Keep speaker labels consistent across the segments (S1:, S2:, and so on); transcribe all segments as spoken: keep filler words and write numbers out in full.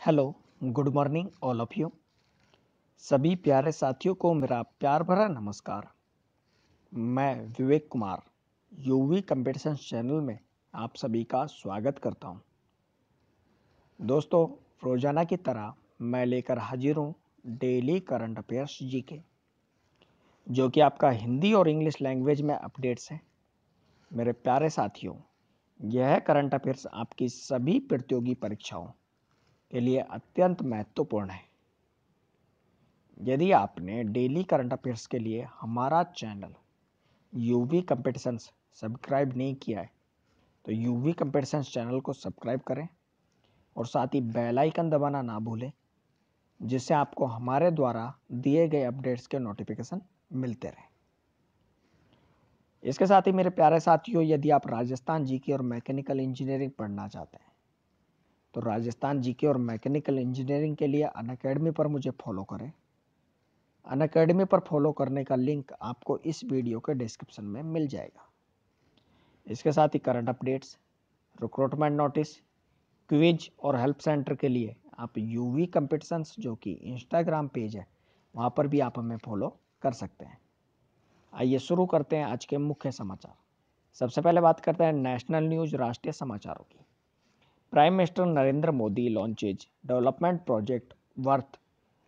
S1: Hello, good morning all of you. सभी प्यारे साथियों को मेरा प्यार भरा नमस्कार। मैं Vivek Kumar UV competitions channel में आप सभी का स्वागत करता हूं। दोस्तों, रोजाना की तरह मैं लेकर हाजिर हूं डेली करंट अफेयर्स जीके, जो कि आपका हिंदी और इंग्लिश लैंग्वेज में अपडेट्स हैं। मेरे प्यारे साथियों, यह करंट अफेयर्स आपकी सभी प्रतियोगी परीक्षाओं के लिए अत्यंत महत्वपूर्ण है। यदि आपने डेली करंट अफेयर्स के लिए हमारा चैनल यूवी कंपटीशंस सब्सक्राइब नहीं किया है तो यूवी कंपटीशंस चैनल को सब्सक्राइब करें और साथ ही बेल आइकन दबाना ना भूलें, जिससे आपको हमारे द्वारा दिए गए अपडेट्स के नोटिफिकेशन मिलते रहें। इसके साथ ही मेरे प्यारे साथियों, यदि आप राजस्थान जीके और मैकेनिकल इंजीनियरिंग पढ़ना चाहते हैं तो राजस्थान जीके और मैकेनिकल इंजीनियरिंग के लिए अनअकैडमी पर मुझे फॉलो करें। अनअकैडमी पर फॉलो करने का लिंक आपको इस वीडियो के डिस्क्रिप्शन में मिल जाएगा। इसके साथ ही current updates, recruitment notice, quiz और हेल्प सेंटर के लिए आप यूवी कंपटीशंस, जो कि इंस्टाग्राम पेज है, वहाँ पर भी आप हमें फॉलो कर सकते हैं। आइए शुरू करते हैं आज के मुख्य समाचार। सबसे पहले बात करते हैं नेशनल न्यूज, राष्ट्रीय समाचारों की। Prime minister Narendra Modi launches development project worth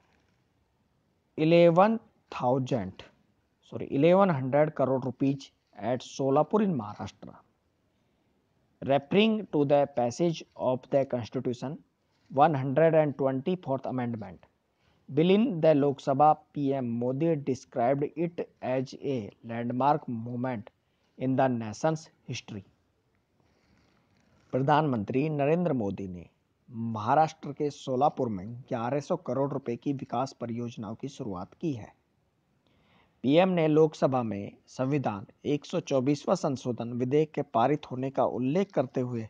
S1: eleven thousand sorry eleven hundred crore rupees at Solapur in Maharashtra, referring to the passage of the Constitution one hundred twenty-fourth Amendment bill in the Lok Sabha. P M Modi described it as a landmark moment in the nation's history. प्रधानमंत्री नरेंद्र मोदी ने महाराष्ट्र के सोलापुर में ग्यारह सौ करोड़ रुपए की विकास परियोजनाओं की शुरुआत की है। पीएम ने लोकसभा में संविधान एक सौ चौबीसवां संशोधन विधेयक के पारित होने का उल्लेख करते हुए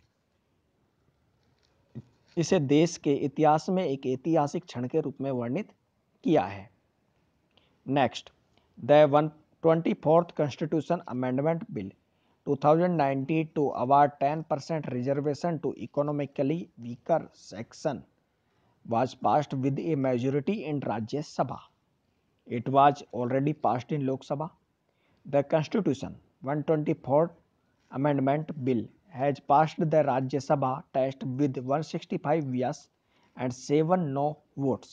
S1: इसे देश के इतिहास में एक ऐतिहासिक क्षण के रूप में वर्णित किया है। Next, the one twenty fourth constitution amendment bill two thousand nineteen to award ten percent reservation to economically weaker section was passed with a majority in Rajya Sabha. It was already passed in Lok Sabha. The Constitution one twenty-fourth Amendment Bill has passed the Rajya Sabha test with one hundred sixty-five yes and seven no votes.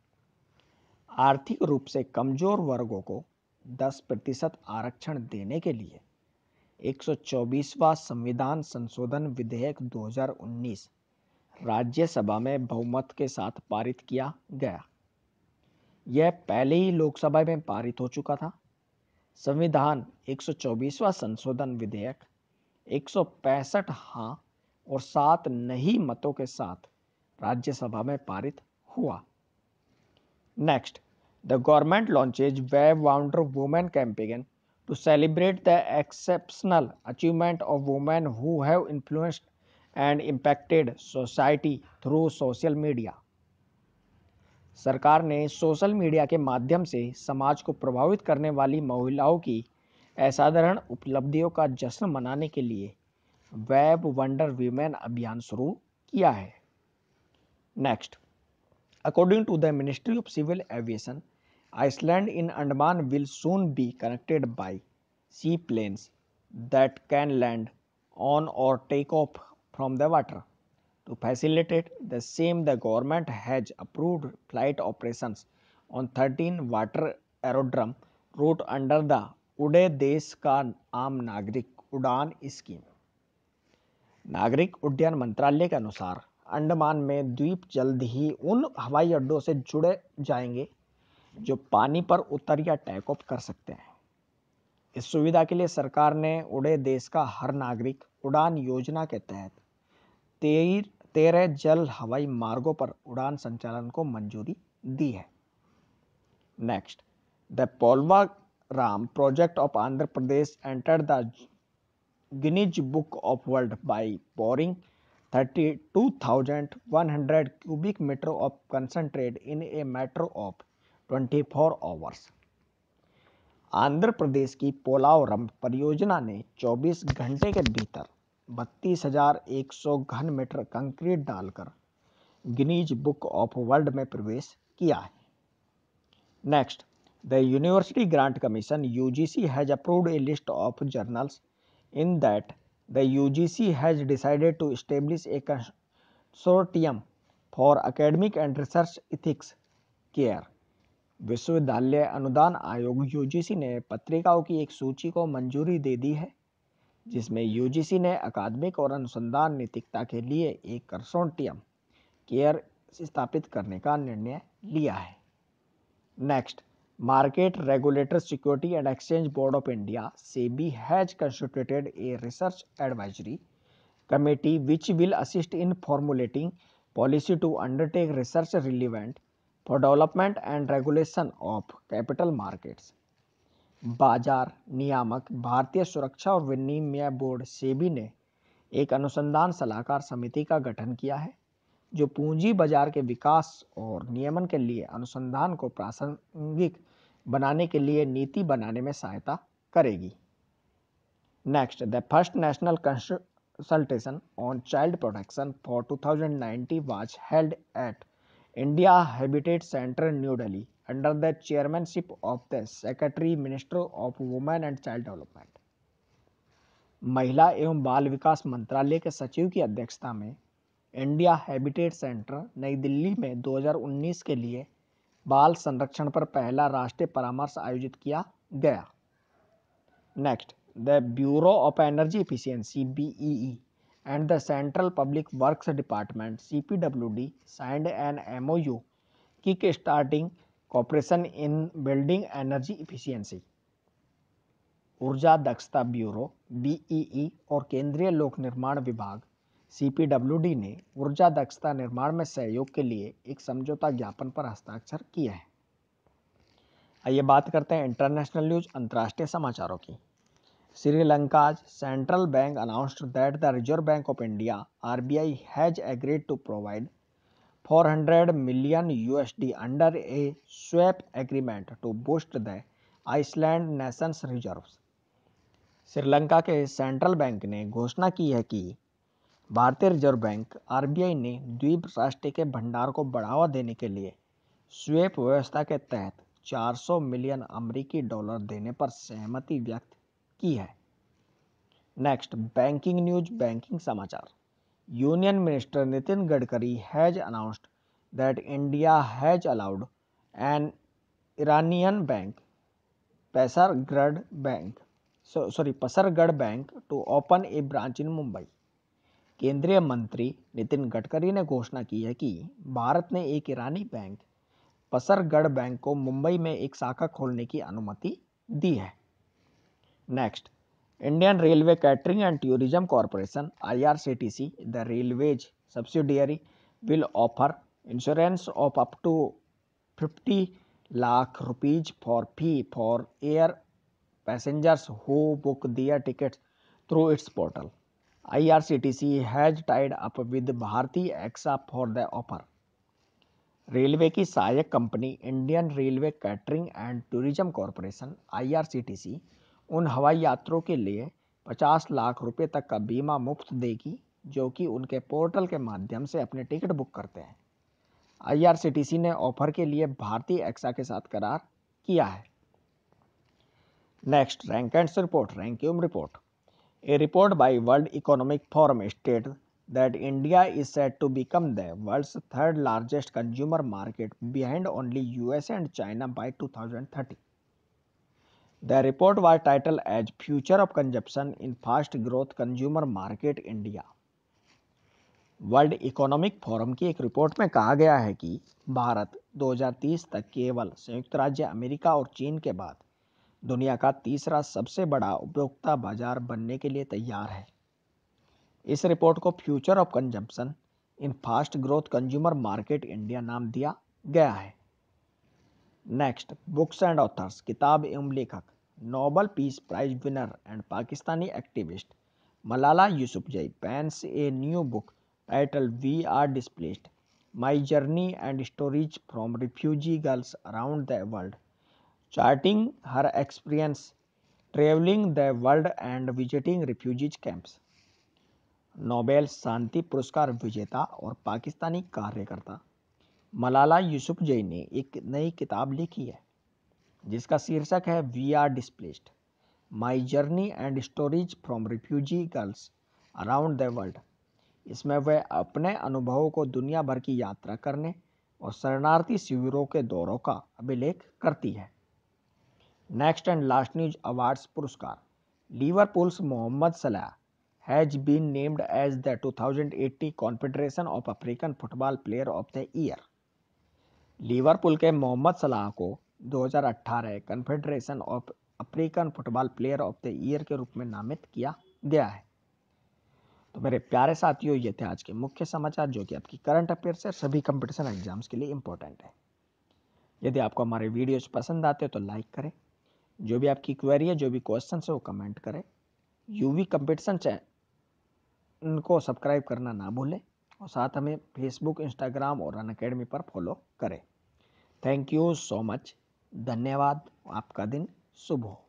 S1: आर्थिक रूप से कमजोर वर्गों को दस प्रतिशत आरक्षण देने के लिए एक सौ चौबीसवां संविधान संशोधन विधेयक दो हज़ार उन्नीस राज्यसभा में बहुमत के साथ पारित किया गया। यह पहले ही लोकसभा में पारित हो चुका था। संविधान एक सौ चौबीसवां संशोधन विधेयक एक सौ पैंसठ हाँ और सात नहीं मतों के साथ राज्यसभा में पारित हुआ। Next, the government launches web wonder women campaign to celebrate the exceptional achievement of women who have influenced and impacted society through social media. सरकार ने सोशल मीडिया के माध्यम से समाज को प्रभावित करने वाली महिलाओं की असाधारण उपलब्धियों का जश्न मनाने के लिए वेब वंडर वीमेन अभियान शुरू किया है। Next, according to the ministry of civil aviation, island in Andaman will soon be connected by sea planes that can land on or take off from the water. To facilitate the same, the government has approved flight operations on thirteen water aerodrome route under the उड़े देश का आम नागरिक उड़ान scheme. नागरिक उड्डयन मंत्रालय के अनुसार अंडमान में द्वीप जल्द ही उन हवाई अड्डों से जुड़े जाएंगे जो पानी पर उतर या टेक ऑफ कर सकते हैं। इस सुविधा के लिए सरकार ने उड़े देश का हर नागरिक उड़ान योजना के तहत तेर, तेरह जल हवाई मार्गों पर उड़ान संचालन को मंजूरी दी है। Next, the Polavaram project of Andhra Pradesh entered the Guinness book of world by pouring thirty-two thousand one hundred cubic meter of concentrate in a matter of twenty-four hours. Andhra Pradesh की पोलावरम परियोजना ने चौबीस घंटे के भीतर बत्तीस हजार एक सौ घन मीटर कंक्रीट डालकर गिनीज बुक ऑफ वर्ल्ड में प्रवेश किया है। Next, the university grant commission U G C has approved a list of journals in that the U G C has decided to establish a consortium for academic and research ethics care. विश्वविद्यालय अनुदान आयोग U G C ने पत्रिकाओं की एक सूची को मंजूरी दे दी है जिसमें U G C ने अकादमिक और अनुसंधान नैतिकता के लिए एक कंसोर्टियम केयर स्थापित करने का निर्णय लिया है। Next, market regulator security and exchange board of India SEBI has constituted a research advisory committee which will assist in formulating policy to undertake research relevant for development and regulation of capital markets. बाजार नियामक भारतीय सुरक्षा और विनिमय board SEBI ने एक अनुसंधान सलाहकार समिति का गठन किया है जो पूंजी बाजार के विकास और नियमन के लिए अनुसंधान को प्रासंगिक बनाने के लिए नीति बनाने में सहायता करेगी। Next, the first national consultation on child protection for two thousand nineteen was held at India habitat centre new Delhi under the chairmanship of the secretary minister of women and child development. महिला एवं बाल विकास मंत्रालय के सचिव की अध्यक्षता में India habitat centre नई दिल्ली में दो हज़ार उन्नीस के लिए बाल संरक्षण पर पहला राष्ट्रीय परामर्श आयोजित किया गया। Next, the bureau of energy efficiency B E E and the Central Public Works Department C P W D signed an M O U kick-starting cooperation in building energy efficiency। ऊर्जा दक्षता ब्यूरो B E E और केंद्रीय लोक निर्माण विभाग C P W D ने ऊर्जा दक्षता निर्माण में सहयोग के लिए एक समझौता ज्ञापन पर हस्ताक्षर किए हैं। आइए बात करते हैं इंटरनेशनल न्यूज, अंतर्राष्ट्रीय समाचारों की। श्रीलंका's central bank announced that the Reserve Bank of India R B I has agreed to provide four hundred million U S D under a swap agreement to boost the Iceland nation's reserves। Sri Lanka के central bank ने घोषणा की है कि भारतीय reserve bank R B I ने द्वीप राष्ट्र के भंडार को बढ़ावा देने के लिए स्वेप व्यवस्था के तहत चार सौ मिलियन अमेरिकी डॉलर देने पर सहमति व्यक्त की है। नेक्स्ट, बैंकिंग न्यूज, बैंकिंग समाचार। Union minister Nitin Gadkari has announced that India has allowed an Iranian bank Pasargad bank sorry Pasargad bank to open a branch in Mumbai. केंद्रीय मंत्री नितिन गडकरी ने घोषणा की है कि भारत ने एक ईरानी बैंक पसरगढ़ बैंक को मुंबई में एक शाखा खोलने की अनुमति दी है। Next, Indian railway catering and tourism corporation I R C T C, the railways subsidiary, will offer insurance of up to fifty lakh rupees for fee for air passengers who book their tickets through its portal। I R C T C has tied up with Bharti AXA for the offer। Railway की सहायक company Indian railway catering and tourism corporation I R C T C उन हवाई यात्रियों के लिए पचास लाख रुपए तक का बीमा मुफ्त देगी जो कि उनके पोर्टल के माध्यम से अपने टिकट बुक करते हैं। I R C T C ने ऑफर के लिए भारतीय एक्सा के साथ करार किया है। Next, rankings report, rankings report. A report by world economic forum state that India is set to become the world's third largest consumer market behind only U S A and China by two thousand thirty। The report was titled as Future of Consumption in Fast Growth Consumer Market India। World economic forum की एक report में कहा गया है कि भारत दो हज़ार तीस तक केवल संयुक्त राज्य अमेरिका और चीन के बाद दुनिया का तीसरा सबसे बड़ा उपभोक्ता बाजार बनने के लिए तैयार है। इस रिपोर्ट को future of consumption in fast growth consumer market India नाम दिया गया है। नेक्स्ट, बुक्स एंड ऑथर्स, किताब एवं लेखक। Nobel peace prize winner and Pakistani activist Malala Yousafzai pens a new book title we are displaced my journey and stories from refugee girls around the world, charting her experience travelling the world and visiting refugees camps. Nobel शांति पुरस्कार विजेता और पाकिस्तानी कार्यकर्ता मलाला यूसुफजई ने एक नई किताब लिखी है जिसका शीर्षक है we are displaced, my journey and stories from refugee girls around the world. इसमें वह अपने अनुभवों को दुनिया भर की यात्रा करने और शरणार्थी शिविरों के दौरों का अभिलेख करती है। Next and last news awards पुरस्कार। Liverpool's Mohamed Salah has been named as the two thousand eighteen confederation of African football player of the year. Liverpool के मोहम्मद सलाह को दो हज़ार अठारह confederation of African football player of the year के रूप में नामित किया गया है। तो मेरे प्यारे साथियों, ये थे आज के मुख्य समाचार जो कि आपकी करंट अफेयर्स है, सभी कंपटीशन एग्जाम्स के लिए इंपॉर्टेंट है। यदि आपको हमारे वीडियोज पसंद आते हो तो लाइक करें, जो भी आपकी क्वेरी है, जो भी क्वेश्चन है वो कमेंट करें। यूवी कंपटीशन चैनल को सब्सक्राइब करना ना भूलें और साथ हमें फेसबुक, इंस्टाग्राम और अनअकैडमी पर फॉलो करें। Thank you so much. धन्यवाद। आपका दिन शुभ हो।